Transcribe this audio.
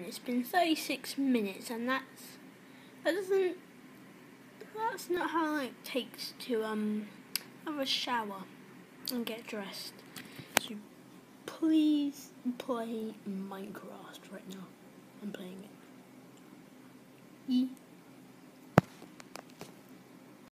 it's been 36 minutes, and that's not how long it takes to have a shower and get dressed. So please play Minecraft right now. I'm playing it.